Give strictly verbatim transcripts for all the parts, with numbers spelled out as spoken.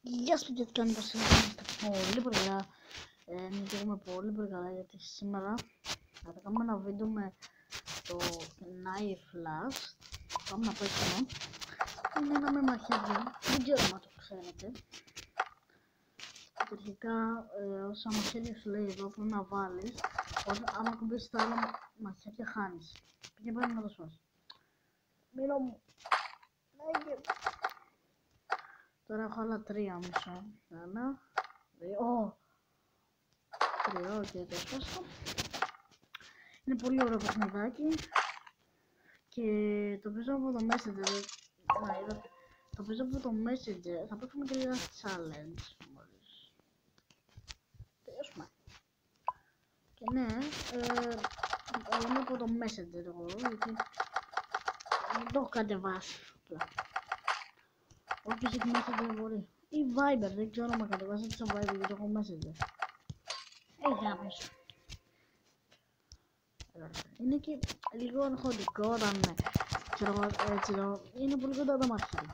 Γεια σου και τι κάνετε σήμερα, είμαστε πολύ πολύ καλά. Ε, Νικήσουμε πολύ πολύ καλά γιατί σήμερα θα κάνουμε ένα βίντεο με το Knife Flash. Πάμε να παίξουμε. Είναι ένα με μαχαίρια, δεν ξέρω αν το ξέρετε. Αρχικά ε, όσα μαχαίρια σου λέει εδώ πρέπει να βάλεις, όταν άμα κουμπίσεις τα άλλα μαχαίρια χάνεις. Πήγε πάλι να το σώσεις. Μίλω μου. Τώρα έχω άλλα τρία μισό. Ένα, δύο, τρία, οκ, το έσπασα. Είναι πολύ ωραίο παιχνιδάκι. Και το παίζω από το Messenger. Να, είδατε. Το παίζω από το Messenger. Θα παίξουμε και λίγα challenge μόλις τελειώσουμε. Και ναι, ε, είμαι από το Messenger εγώ, γιατί δεν το έχω κατεβάσει απλά. Όποιος έχει Messenger μπορεί. Ή Viber, δεν ξέρω αν κατεβάσετε στο Viber γιατί έχω Messenger. Έχει άμεσο. Είναι και λίγο αγχωτικό όταν ξέρω έτσι εδώ. Είναι πολύ κοντά τα μάτια.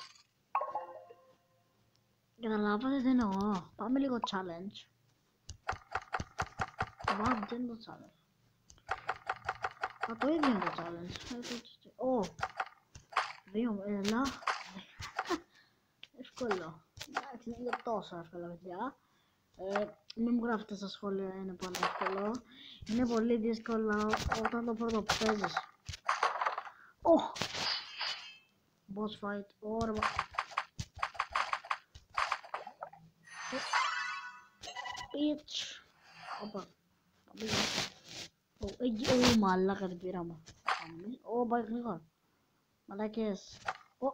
Καταλάβατε τι εννοώ. Πάμε λίγο challenge. Βάμε, τι είναι το challenge. Α, το ίδιο είναι το challenge. Ω, δύο, έλα. Εύκολο. Εντάξει, δεν είναι τόσο εύκολο, παιδιά. Ε, μην μου γράφετε στα σχόλια, είναι πολύ εύκολο. Είναι πολύ δύσκολο όταν το πρώτο παίζεις. Oh! Boss fight, ωραία. Bitch. Όπα. Ω, μαλάκα την πήραμε. Ω, πάει γρήγορα. Μαλάκες. Ω.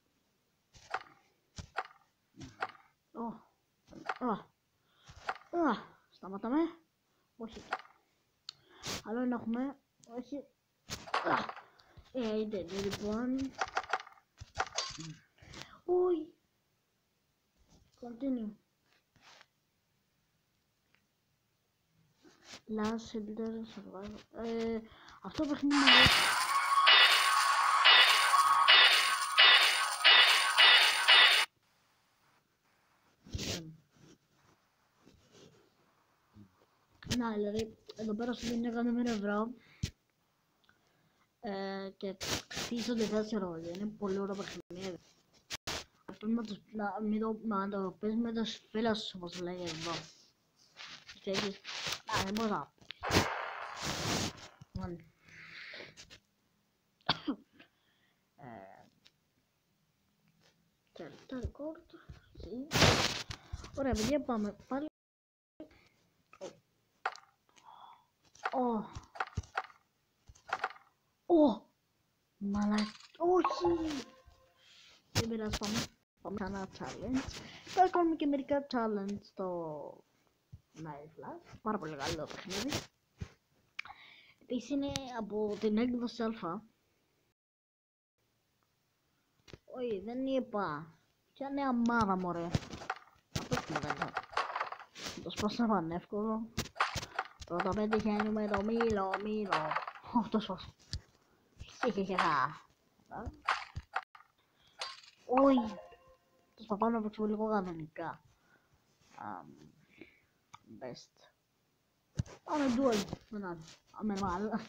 Ω. Ω. Α, σταματάμε. Όχι. Άλλο να έχουμε. Όχι. Ε, δεν είναι λοιπόν. Όχι. Continue. Last Elder Survivor. Ε, αυτό το παιχνίδι μου αρέσει. Να, δηλαδή, εδώ πέρα σου δίνει εκατομμύρια ευρώ ε, και χτίζονται τέσσερα ρόλια. Είναι πολύ ωραίο παιχνίδι. Αυτό να το, να, μην το, να το πεις με τους φίλους σου, όπως λέει εδώ. Και έχεις, α, δεν μπορώ να πεις. Τα record. Ωραία, παιδιά, πάμε πάλι. Ω, ω, μαλάκα, όχι. Δεν πειράζει, πάμε. Πάμε σε ένα challenge. Θα κάνουμε και μερικά challenge στο Knife Flash. Πάρα πολύ καλό παιχνίδι. Επίσης είναι από την έκδοση Α. Όχι, δεν είπα. Ποια νέα μάδα, μωρέ. Αυτό είναι δεν το σπάσα πανεύκολο. Πρώτα πετυχαίνουμε το Μήλο, Μήλο. Ω, το σπάσα. Χιχιχιχα. Όχι. Το σπαπάω να παίξουμε λίγο κανονικά. Best. Πάμε duel. Με έναν. Με μάλλον.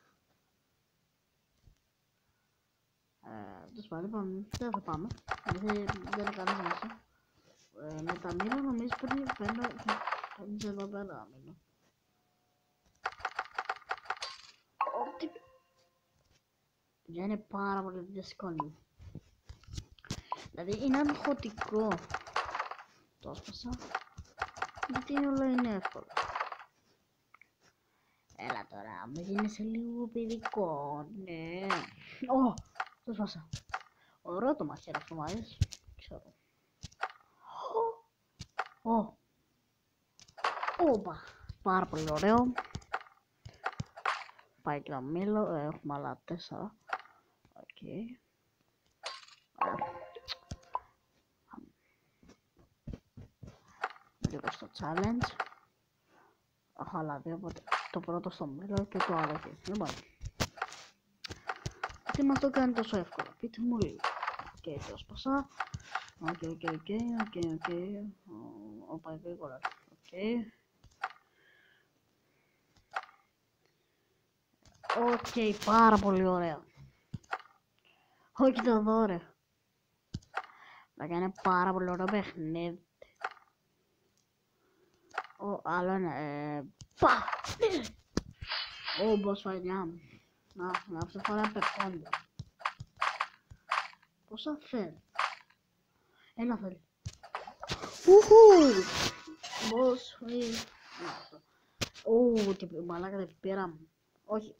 Το σπάλι πάμε. Δεν θα πάμε. Δεν είναι κανείς μέσα. Με τα μήλα νομίζω πρέπει να παίρνει εδώ πέρα μήλα. Ό,τι... είναι πάρα πολύ δύσκολο. Δηλαδή είναι αγχωτικό. Το έσπασα. Γιατί όλα είναι εύκολο. Έλα τώρα, με γίνεσαι λίγο παιδικό, ναι. Ω, το έσπασα. Ωραίο το μαχαίρι αυτό, μ' αρέσει. Ξέρω. Ω. Όπα. Πάρα πολύ ωραίο. Πάει και το μήλο, έχουμε άλλα τέσσερα. Οκ. Λίγο στο challenge. Έχω άλλα δύο, οπότε το πρώτο στο μήλο και το άλλο εκεί. Λοιπόν. Τι μας το κάνει τόσο εύκολο, πείτε μου λίγο. και το σπάσα. Οκ, οκ, οκ, οκ, οκ. Όπα, γρήγορα. Οκ. Οκ, πάρα πολύ ωραία. Όχι το δω, ρε. Θα κάνει πάρα πολύ ωραίο παιχνίδι. Ω, άλλο ένα. Ε, πα! Ω, boss fight, να. Να, αυτή τη φορά πεπώνται. Πόσα θέλει. Ένα θέλει. Ουχου! Boss fight. Ω, τι μαλάκα δεν πήραμε. Όχι.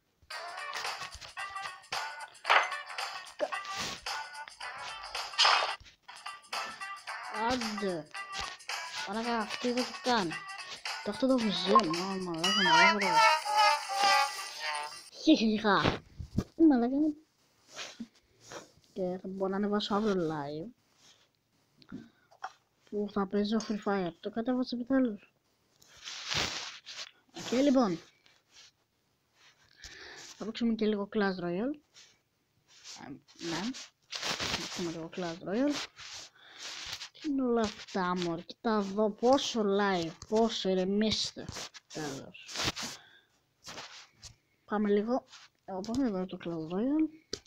Άντε. Μαλάκα αυτή δεν το κάνει. Το αυτό το βουζέ. Μα μαλάκα μαλάκα. Χιχιχα. Μαλάκα είναι. Και θα μπορώ να ανεβάσω αύριο live. Που θα παίζω Free Fire. Το κατέβασα επιτέλους. Και λοιπόν. Θα παίξουμε και λίγο Clash Royale. Ναι. Θα παίξουμε λίγο Clash Royale. Τι είναι όλα αυτά μωρέ, κοίτα εδώ πόσο live, πόσο ηρεμήστε. Τέλος. Πάμε λίγο, εγώ πάμε εδώ το Clash Royale.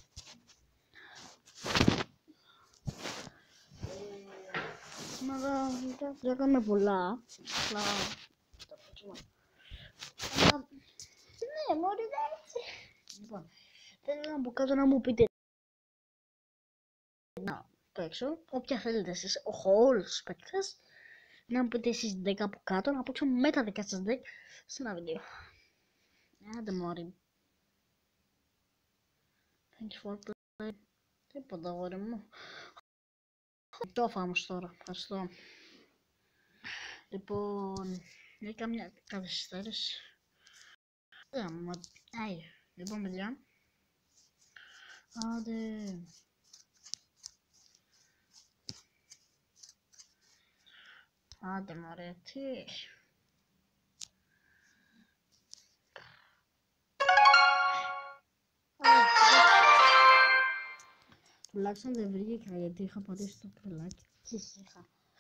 Σήμερα δεν έκανα πολλά, απλά τα παίξουμε. Ναι μωρέ έτσι. Λοιπόν, θέλω να πω κάτω να μου πείτε να παίξω, όποια θέλετε εσείς, όλους τους παίκτες, να μου πείτε εσείς δέκα από κάτω, να παίξω με τα δικά σας δέκα σε ένα βίντεο. Άντε μωρί. Thank you for playing. Τίποτα αγόρι μου. Το φάμε τώρα, ευχαριστώ. Λοιπόν, για καμιά καθυστέρηση. Άι, λοιπόν παιδιά. Άντε. Άντε μωρέ, τι έχει. Τουλάχιστον δεν βρήκε γιατί είχα πατήσει το πελάκι. Τι είχα.